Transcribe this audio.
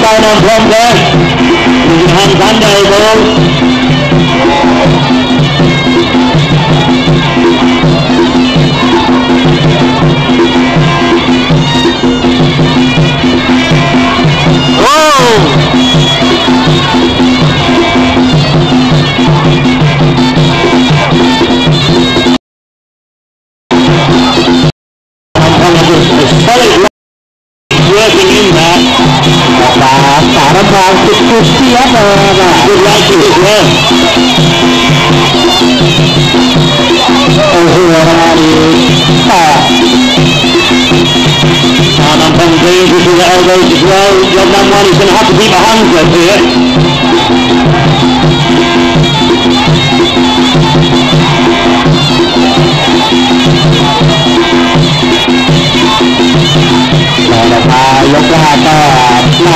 down on from there. Hands under elbows. Working in that. Sekarang mau diskusi apa? Good like it as well. Nampang James with the elbows as well. Job number one, he's going to have to keep a hands up here. Yuk ke atas.